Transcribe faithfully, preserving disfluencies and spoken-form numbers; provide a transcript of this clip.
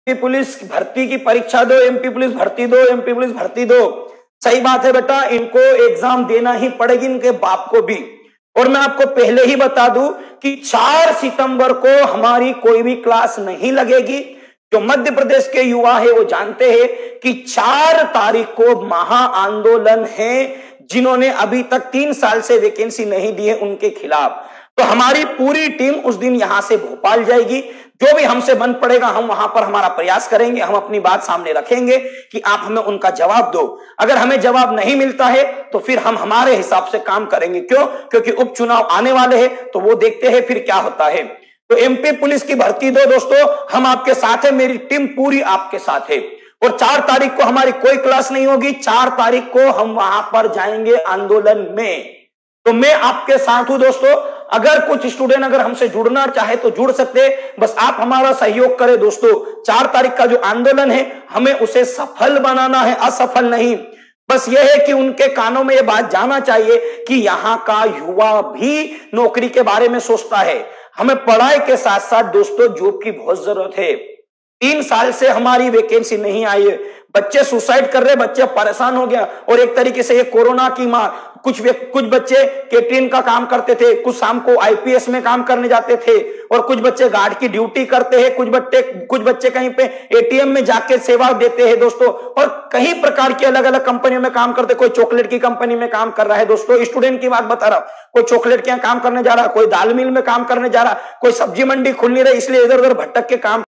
MP police भर्ती की परीक्षा दो, एमपी पुलिस भर्ती दो, एमपी पुलिस भर्ती दो। सही बात है बेटा, इनको एग्जाम देना ही पड़ेगी, इनके बाप को भी। और मैं आपको पहले ही बता दूं कि चार सितंबर को हमारी कोई भी क्लास नहीं लगेगी। जो मध्य प्रदेश के युवा है वो जानते हैं कि चार तारीख को महा आंदोलन है, जिन्होंने अभी तक तीन साल से वैकेंसी नहीं दी है उनके खिलाफ। तो हमारी पूरी टीम उस दिन यहां से भोपाल जाएगी। जो भी हमसे बन पड़ेगा हम वहां पर हमारा प्रयास करेंगे, हम अपनी बात सामने रखेंगे कि आप हमें उनका जवाब दो। अगर हमें जवाब नहीं मिलता है तो फिर हम हमारे हिसाब से काम करेंगे। क्यों? क्योंकि उपचुनाव आने वाले हैं, तो वो देखते हैं फिर क्या होता है। तो एमपी पुलिस की भर्ती दो दोस्तों, हम आपके साथ हैं, मेरी टीम पूरी आपके साथ है। और चार तारीख को हमारी कोई क्लास नहीं होगी, चार तारीख को हम वहां पर जाएंगे आंदोलन में। तो मैं आपके साथ हूं दोस्तों। अगर कुछ स्टूडेंट अगर हमसे जुड़ना चाहे तो जुड़ सकते, बस आप हमारा सहयोग करें दोस्तों। चार तारीख का जो आंदोलन है हमें उसे सफल बनाना है, असफल नहीं। बस यह है कि उनके कानों में यह बात जाना चाहिए कि यहां का युवा भी नौकरी के बारे में सोचता है। हमें पढ़ाई के साथ साथ दोस्तों जॉब की बहुत जरूरत है। तीन साल से हमारी वैकेंसी नहीं आई है, बच्चे सुसाइड कर रहे, बच्चे परेशान हो गया। और एक तरीके से ये कोरोना की मार, कुछ कुछ बच्चे कैटरिंग का काम करते थे, कुछ शाम को आईपीएस में काम करने जाते थे, और कुछ बच्चे गार्ड की ड्यूटी करते हैं, कुछ बच्चे कुछ बच्चे कहीं पे एटीएम में जाके सेवा देते हैं दोस्तों, और कई प्रकार की अलग अलग कंपनियों में काम करते। कोई चॉकलेट की कंपनी में काम कर रहा है दोस्तों, स्टूडेंट की बात बता रहा हूं। कोई चॉकलेट के यहाँ काम करने जा रहा, कोई दाल मिल में काम करने जा रहा, कोई सब्जी मंडी खुल नहीं रही इसलिए इधर उधर भटक के काम